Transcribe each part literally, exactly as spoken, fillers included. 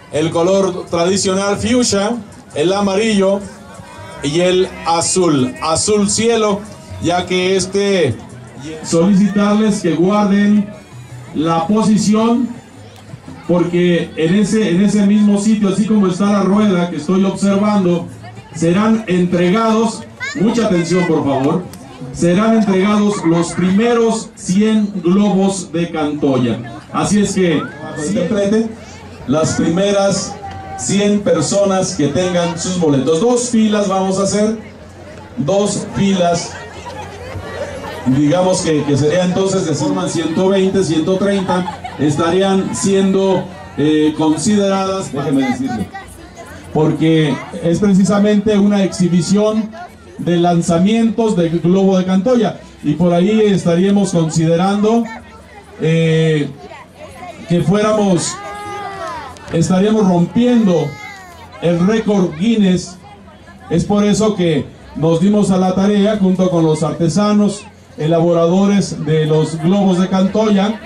el color tradicional fuchsia, el amarillo y el azul, azul cielo, ya que este... Solicitarles que guarden la posición, porque en ese, en ese mismo sitio, así como está la rueda que estoy observando, serán entregados, mucha atención por favor, serán entregados los primeros cien globos de Cantoya. Así es que, interprete, las primeras cien personas que tengan sus boletos. Dos filas vamos a hacer, dos filas, digamos que, que sería entonces, de forma ciento veinte, ciento treinta, estarían siendo eh, consideradas, déjeme decirle, porque es precisamente una exhibición de lanzamientos de globo de Cantoya, y por ahí estaríamos considerando eh, que fuéramos, estaríamos rompiendo el récord Guinness. Es por eso que nos dimos a la tarea, junto con los artesanos, elaboradores de los globos de Cantoya,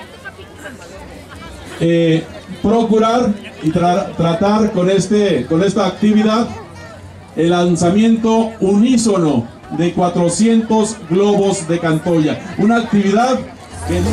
eh, procurar y tra tratar con, este, con esta actividad el lanzamiento unísono de cuatrocientos globos de Cantoya, una actividad que...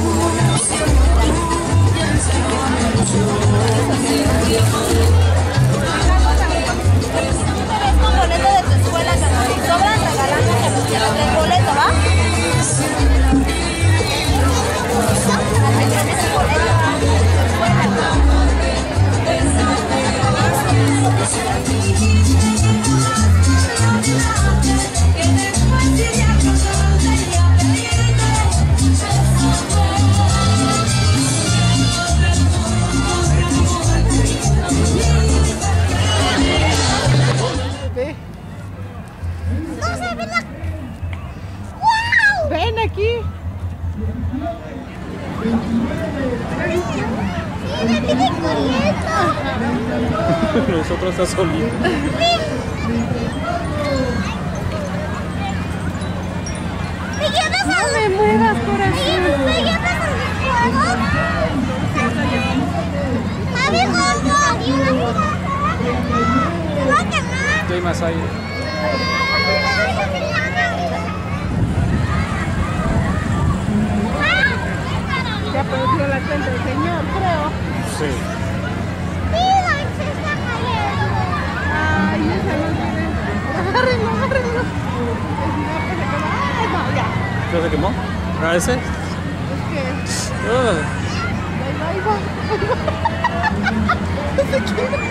Ven aquí. Nosotros está solitos. No me muevas, corazón. ¿Me llevas al juego? Mami, ¿cómo? ¿Te va a quemar? Estoy más aire. Ya perdió la cuenta el señor, creo. Sí. Mira, se está cayendo. Ay, esa no tiene. Agárrenlo, agárrenlo. Ay, no, ya. ¿Ya se quemó? ¿A ese? Es que. Uh. Ahí va, ahí va, ahí va. Se quiere.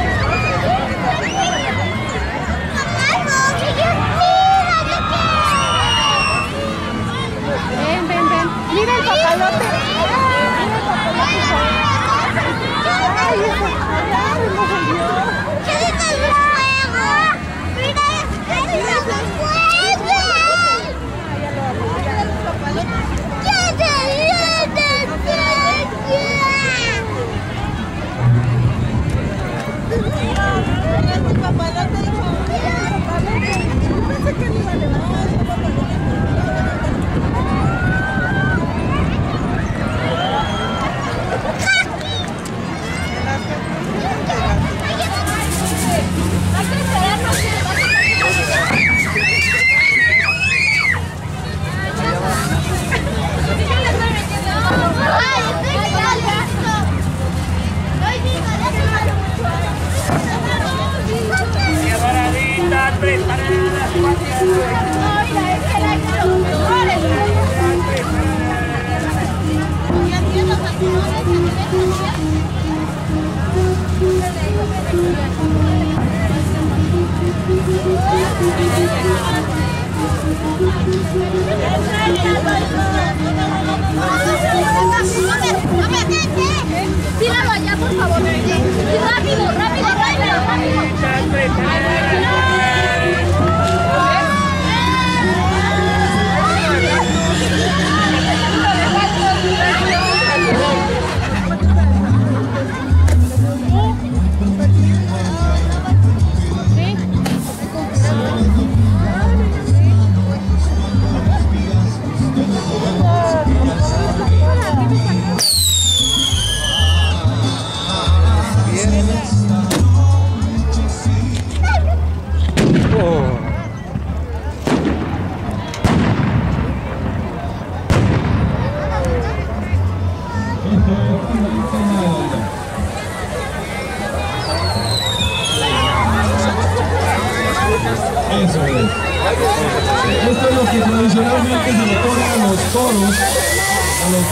Ven, ven, ven. Mira el papalote. Mira el papalote. Ay, eso. Ay, no salió. ¿Qué dice el fuego? Mira, ¡es el fuego! ¡Ya salió del fuego! ¡El papalote dijo! Yo pensé que no iba a levantar ese papalote. Tíralo allá, por favor. Rápido, rápido, rápido, rápido.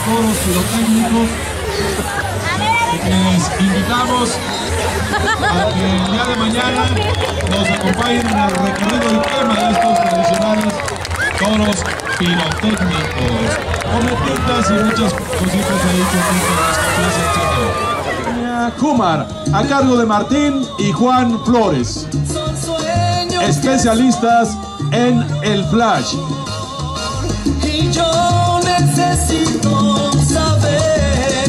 coros pirotécnicos. Les invitamos a que el día de mañana nos acompañen en el recorrido del tema de estos tradicionales coros pirotécnicos. Cometitas y muchas cositas ahí que Kumar, a cargo de Martín y Juan Flores, especialistas en el flash. Y yo necesito saber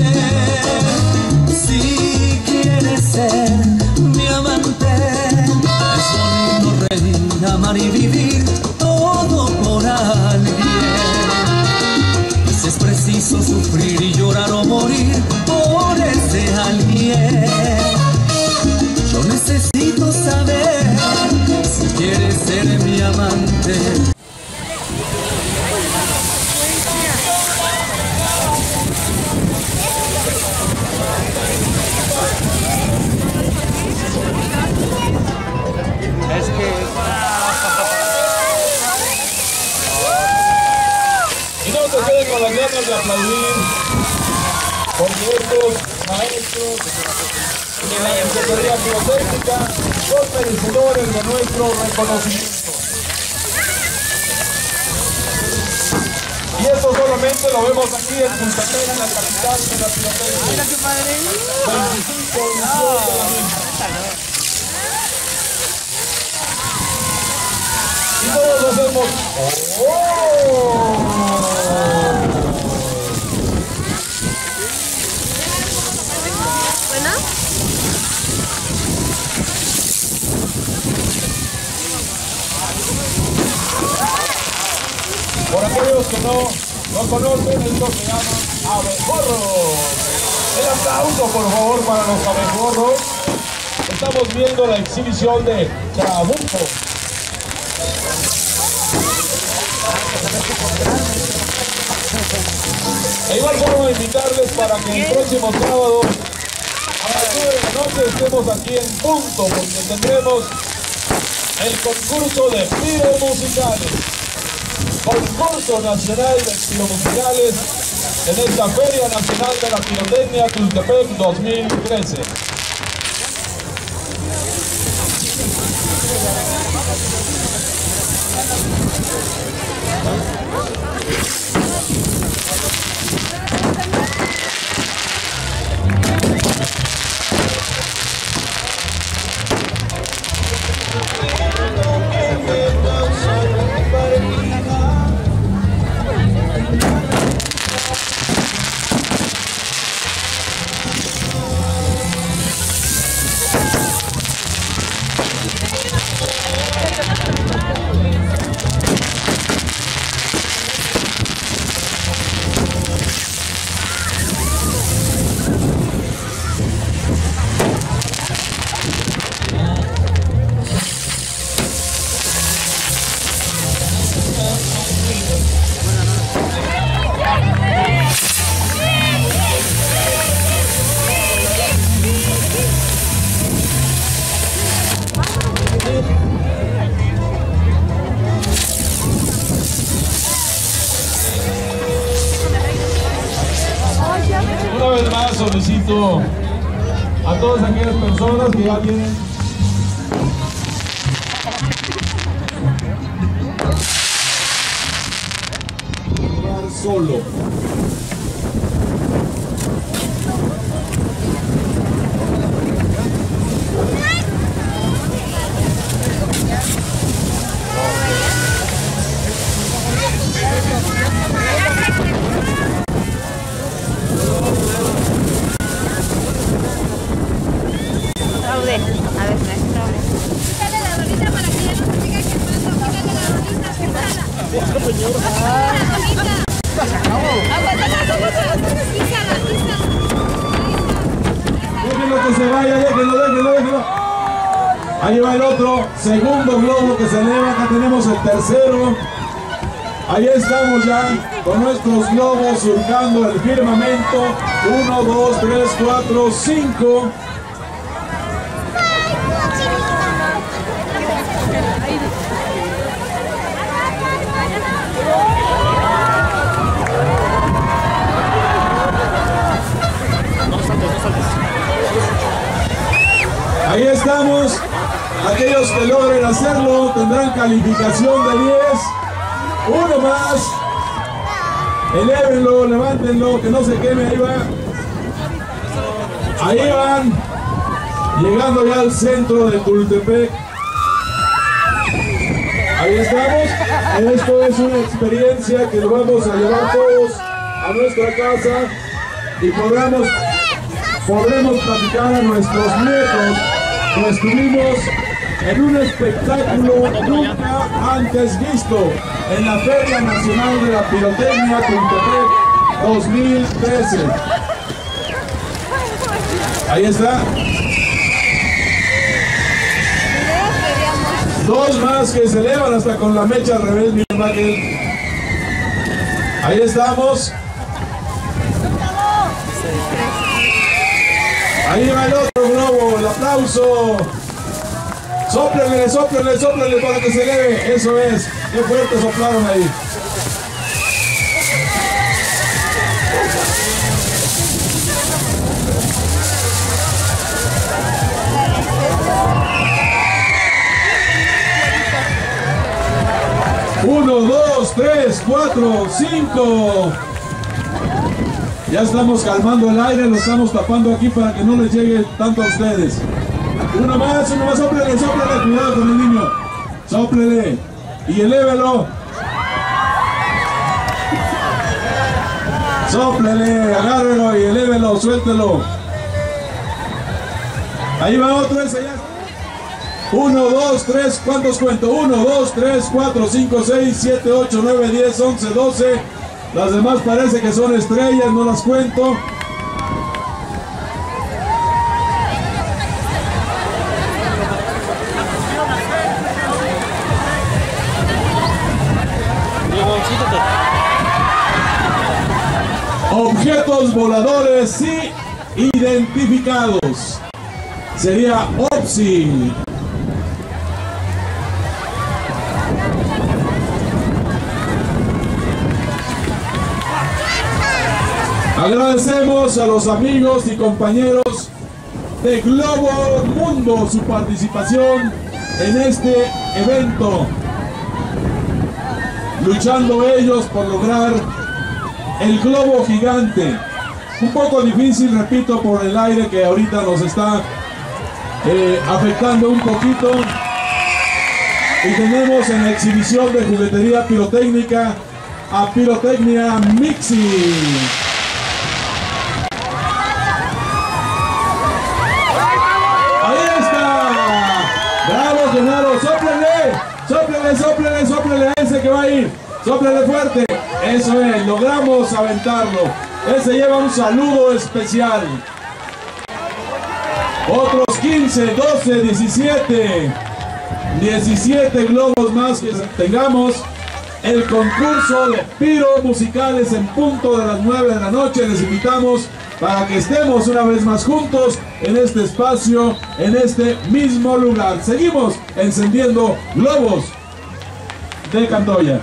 si quieres ser mi amante. Es bonito reír, amar y vivir todo por alguien. Y si es preciso sufrir y llorar o morir por ese alguien, yo necesito saber si quieres ser mi amante. Es que... Y no se queden con las ganas de aplaudir, porque estos maestros de la Secretaría Pirotécnica son merecedores de nuestro reconocimiento. Y esto solamente lo vemos aquí en Punta Cana, en la capital de la pirotécnica. Mira qué padre. veinticinco edición de la misma. Y todos hacemos ¡oh! ¿Bueno? Por aquellos que no, no conocen, esto se llama abejorros. El aplauso, por favor, para los abejorros. Estamos viendo la exhibición de Chabuco. De igual forma, invitarles para que el próximo sábado a las nueve de la noche estemos aquí en punto, porque tendremos el concurso de piromusicales. Concurso Nacional de Piromusicales en esta Feria Nacional de la Pirotecnia Tultepec dos mil trece. Una vez más solicito a todas aquellas personas que ya tienen solo. Fraude. A ver, no es fraude. Quítale la bolita para que ya no se diga que pasó. Quítale la bolita, quítala. La bolita. Písala, písala. Déjenlo que se vaya, déjenlo, déjenlo, déjenlo. Ahí va el otro, segundo globo que se eleva, acá tenemos el tercero. Ahí estamos ya con nuestros globos surcando el firmamento. Uno, dos, tres, cuatro, cinco. Ahí estamos. Aquellos que logren hacerlo tendrán calificación de diez. Uno más. Elévenlo, levántenlo, que no se queme. Ahí va. Ahí van. Llegando ya al centro de Tultepec. Ahí estamos. Esto es una experiencia que nos vamos a llevar todos a nuestra casa y podremos, podremos platicar a nuestros nietos que estuvimos en un espectáculo nunca antes visto en la Feria Nacional de la Pirotecnia Tultepec dos mil trece. Ahí está. Dos más que se elevan hasta con la mecha al revés, mi hermano. Ahí estamos. Ahí va el otro globo, el aplauso. Sóplenle, sóplenle, sóplenle para que se eleve. Eso es. Qué fuerte soplaron ahí. Uno, dos, tres, cuatro, cinco. Ya estamos calmando el aire, lo estamos tapando aquí para que no les llegue tanto a ustedes. Uno más, uno más, sóplele, sóplele, cuidado con el niño. Sóplele y elévelo. Sóplele, agárrelo y elévelo, suéltelo. Ahí va otro, ese ya. uno, dos, tres, ¿cuántos cuento? uno, dos, tres, cuatro, cinco, seis, siete, ocho, nueve, diez, once, doce. Las demás parece que son estrellas, no las cuento. Objetos voladores sí identificados. Sería O P S I. Agradecemos a los amigos y compañeros de Globo Mundo su participación en este evento, luchando ellos por lograr el globo gigante. Un poco difícil, repito, por el aire que ahorita nos está eh, afectando un poquito. Y tenemos en la exhibición de juguetería pirotécnica a Pirotecnia Mixi. ¡Bravo, Genaro! ¡Sóplele! ¡Sóplele, sóplele, sóplele a ese que va a ir! ¡Sóplele fuerte! Eso es, logramos aventarlo. Ese lleva un saludo especial. Otros quince, doce, diecisiete. diecisiete globos más que tengamos. El concurso de piro musicales en punto de las nueve de la noche. Les invitamos para que estemos una vez más juntos en este espacio, en este mismo lugar. Seguimos encendiendo globos de Cantoya.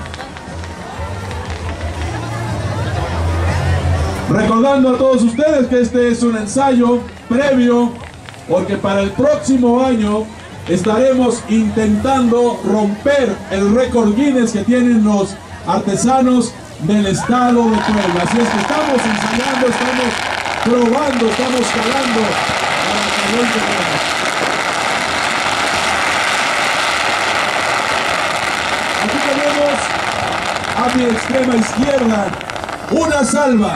Recordando a todos ustedes que este es un ensayo previo, porque para el próximo año estaremos intentando romper el récord Guinness que tienen los artesanos del estado de Puebla. Así es que estamos ensayando, estamos probando, estamos calando para que lo entendamos. Aquí tenemos a mi extrema izquierda una salva.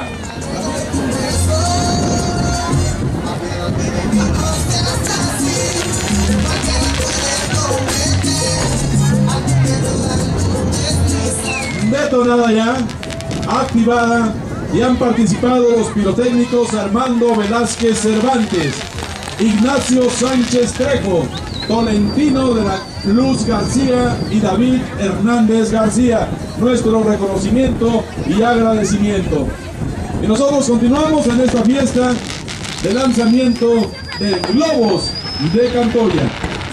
Detonada ya, activada, y han participado los pirotécnicos Armando Velázquez Cervantes, Ignacio Sánchez Trejo, Tolentino de la Luz García y David Hernández García. Nuestro reconocimiento y agradecimiento. Y nosotros continuamos en esta fiesta de lanzamiento de globos de Cantoya.